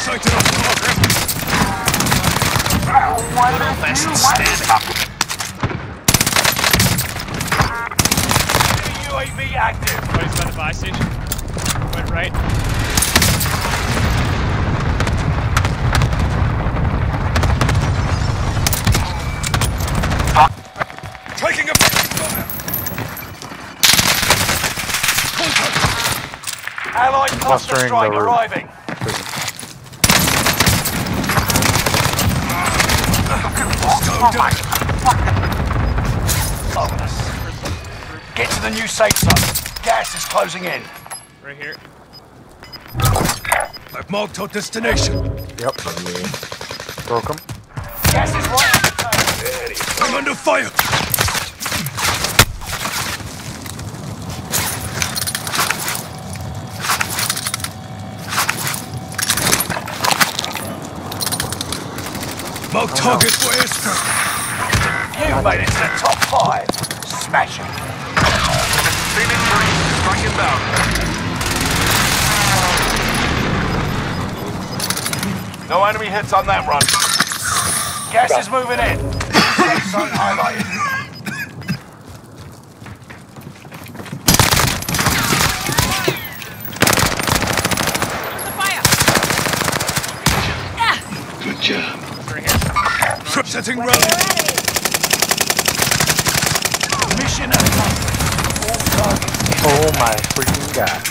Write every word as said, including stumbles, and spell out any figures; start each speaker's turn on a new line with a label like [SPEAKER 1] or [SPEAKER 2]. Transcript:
[SPEAKER 1] sighted on target.
[SPEAKER 2] Good old-fashioned stand-up.
[SPEAKER 3] U A V active.
[SPEAKER 4] Everybody's by the buy station. Went right.
[SPEAKER 1] Taking a fire.
[SPEAKER 3] Allied cluster
[SPEAKER 5] Clustering
[SPEAKER 3] strike
[SPEAKER 5] the roof.
[SPEAKER 3] arriving.
[SPEAKER 5] Prison.
[SPEAKER 3] Oh my Get to the new safe zone. Gas is closing in.
[SPEAKER 4] Right here.
[SPEAKER 1] I've marked our destination.
[SPEAKER 5] Yep. Broke him.
[SPEAKER 3] Gas is right on the tail.
[SPEAKER 1] I'm under fire. Mark target for airstrike.
[SPEAKER 3] You made it to the top five. Smashing.
[SPEAKER 2] Phoenix three, strike inbound. No enemy hits on that run.
[SPEAKER 3] Gas is moving in. Safe zone highlighted.
[SPEAKER 1] Good job.
[SPEAKER 4] Right here.
[SPEAKER 1] Trip setting round.
[SPEAKER 3] Mission accomplished. All targets.
[SPEAKER 5] Oh my freaking god.